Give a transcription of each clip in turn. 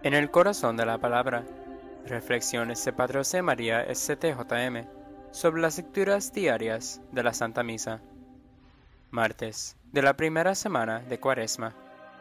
En el Corazón de la Palabra, Reflexiones de Padre José María SCTJM sobre las lecturas diarias de la Santa Misa. Martes de la primera semana de Cuaresma.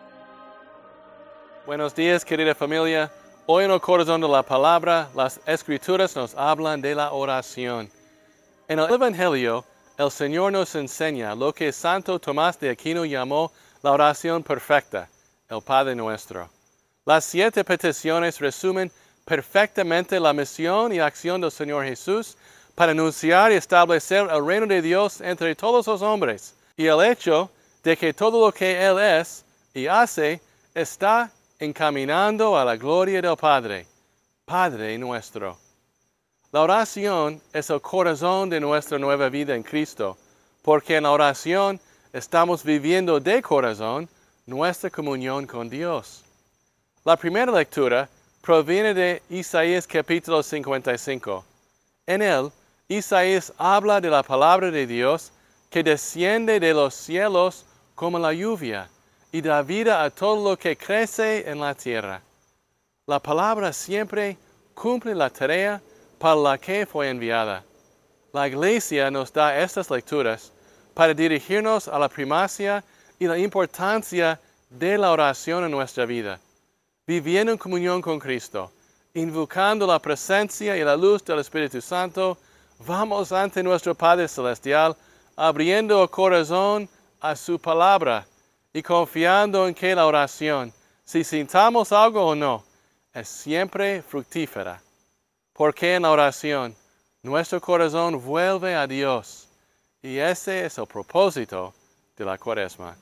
Buenos días, querida familia. Hoy en el Corazón de la Palabra, las Escrituras nos hablan de la oración. En el Evangelio, el Señor nos enseña lo que Santo Tomás de Aquino llamó la oración perfecta, el Padre Nuestro. Las 7 peticiones resumen perfectamente la misión y acción del Señor Jesús para anunciar y establecer el reino de Dios entre todos los hombres, y el hecho de que todo lo que Él es y hace está encaminando a la gloria del Padre, Padre Nuestro. La oración es el corazón de nuestra nueva vida en Cristo, porque en la oración estamos viviendo de corazón nuestra comunión con Dios. La primera lectura proviene de Isaías capítulo 55. En él, Isaías habla de la palabra de Dios que desciende de los cielos como la lluvia y da vida a todo lo que crece en la tierra. La palabra siempre cumple la tarea para la que fue enviada. La Iglesia nos da estas lecturas para dirigirnos a la primacia y la importancia de la oración en nuestra vida, viviendo en comunión con Cristo, invocando la presencia y la luz del Espíritu Santo. Vamos ante nuestro Padre Celestial, abriendo el corazón a su palabra y confiando en que la oración, si sintamos algo o no, es siempre fructífera. Porque en la oración, nuestro corazón vuelve a Dios, y ese es el propósito de la Cuaresma.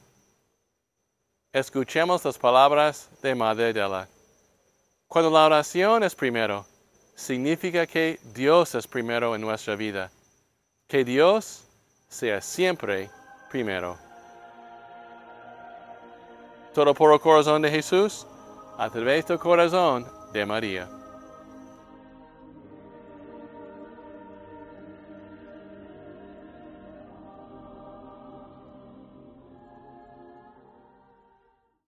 Escuchemos las palabras de Madre Della. Cuando la oración es primero, significa que Dios es primero en nuestra vida. Que Dios sea siempre primero. Todo por el corazón de Jesús, a través del corazón de María.